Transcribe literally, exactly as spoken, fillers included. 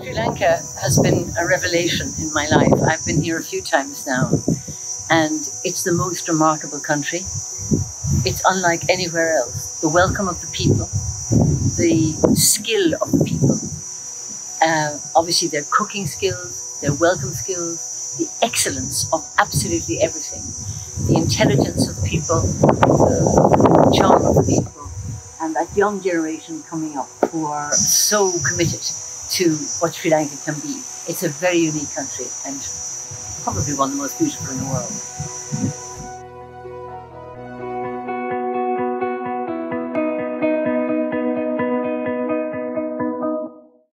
Sri Lanka has been a revelation in my life. I've been here a few times now, and it's the most remarkable country. It's unlike anywhere else. The welcome of the people, the skill of the people, uh, obviously their cooking skills, their welcome skills, the excellence of absolutely everything, the intelligence of the people, the charm of the people, and that young generation coming up who are so committed to what Sri Lanka can be. It's a very unique country and probably one of the most beautiful in the world.